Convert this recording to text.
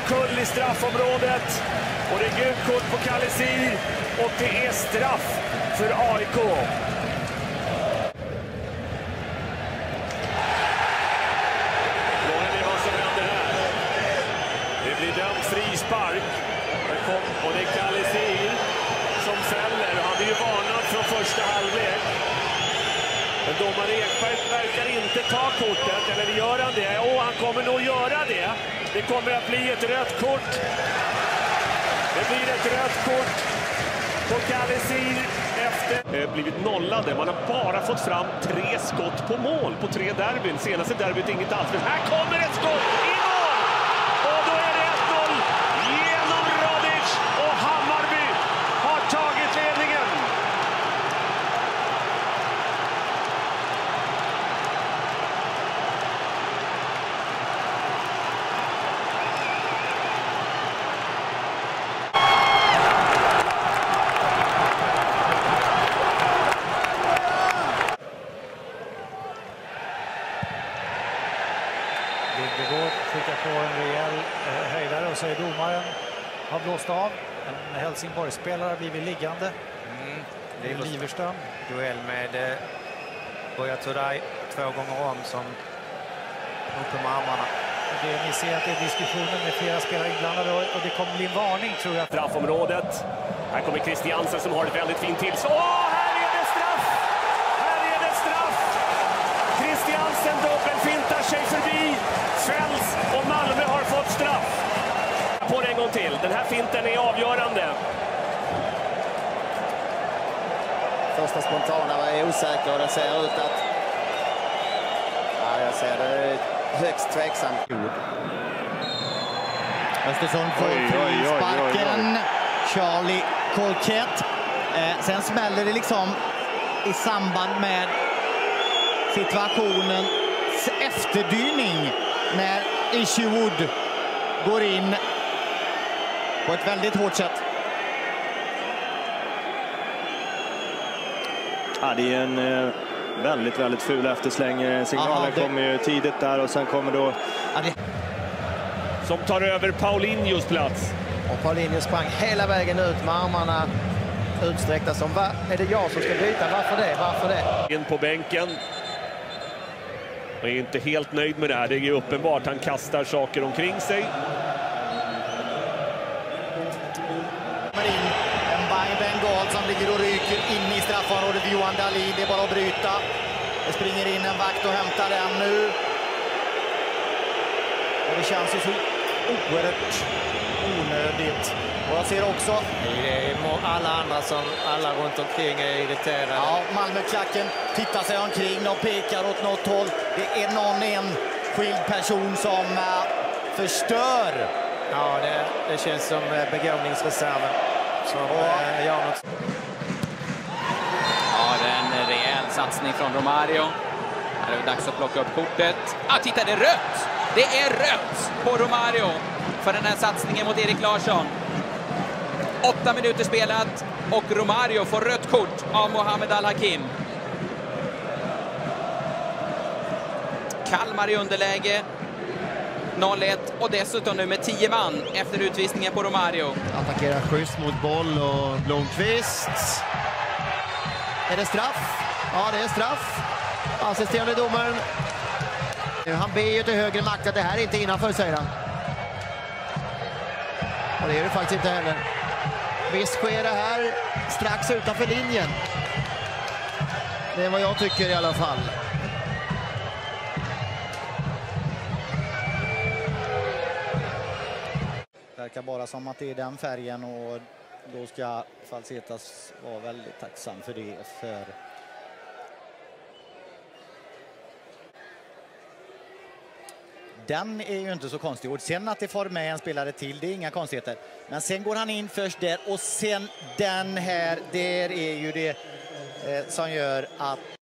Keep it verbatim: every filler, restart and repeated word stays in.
kull i straffområdet. Och det är gult kort på Kallisir. Och det är straff för A I K. Frågan är vad som händer här. Det blir dömd frispark. Och det är Kallisir som fäller. Han är ju varnad från första halvlek. Men domare Ekberg verkar inte ta kortet, eller gör han det? Och han kommer nog göra det. Det kommer att bli ett rött kort. Det blir ett rött kort på Kallisir efter... blivit nollade. Man har bara fått fram tre skott på mål på tre derbyn. Senaste derbyt inget alls. Men här kommer ett skott i mål! Och då är det ett noll genom Rodic, och Hammarby har tagit ledningen. Lindegård skickar på en rejäl eh, höjdare och så är domaren har blåst av. En Helsingborgsspelare har blivit liggande. Mm. Det är Liverström. Duell med eh, Buya Turay två gånger om som uppe med armarna. Det, ni ser att det är diskussioner med flera spelare inblandade och, och det kommer bli en varning, tror jag. Straffområdet. Här kommer Christiansen som har ett väldigt fint tillslag. Åh, här är det straff! Här är det straff! Christiansen dubbelfintar sig förbi. Fälls, och Malmö har fått straff. På det en gång till. Den här finten är avgörande. Första spontana var osäker och det ser ut att... Ja, jag ser det högst tveksamt. Östersund får frisparken. Charlie Colquette. Eh, sen smäller det liksom i samband med situationens efterdyning när Isherwood går in på ett väldigt hårt sätt. Ja, det är en eh, väldigt, väldigt ful eftersläng. Signalen Aha, det... kommer ju tidigt där och sen kommer då... Ja, det... Som tar över Paulinhos plats. Och Paulinho sprang hela vägen ut med armarna utsträckta som... Va? Är det jag som ska byta? Varför det? Varför det? In på bänken. Och är inte helt nöjd med det här. Det är ju uppenbart. Han kastar saker omkring sig. En Bayern Bengal som ligger och ryker in i straffområdet för Johan Dahlin. Det är bara att bryta. Det springer in en vakt och hämtar den nu. Och det känns ju så oerhört onödigt. Och jag ser också... Det är alla andra som alla runt omkring är irriterade. Ja, Malmöklacken tittar sig omkring och pekar åt något håll. Det är någon enskild person som uh, förstör. Ja, det, det känns som uh, begåvningsreserven. Som uh, gör något. Ja, det är en rejäl satsning från Romario. Här är det dags att plocka upp kortet. Ah, titta, det är rött! Det är rött på Romario för den här satsningen mot Erik Larsson. Åtta minuter spelat och Romario får rött kort av Mohamed Al-Hakim. Kalmar i underläge. noll ett och dessutom nu med tio man efter utvisningen på Romario. Attackerar schysst mot boll och Blomqvist. Är det straff? Ja, det är straff. Assisterande domaren. Han ber ju till högre makt att det här är inte innanför, säger han. Och det är det faktiskt inte heller. Visst sker det här strax utanför linjen. Det är vad jag tycker i alla fall. Det verkar bara som att det är den färgen och då ska Falsetas vara väldigt tacksam för det. För den är ju inte så konstig. Och sen att det får med en spelare till, det är inga konstigheter. Men sen går han in först där och sen den här, där är ju det eh, som gör att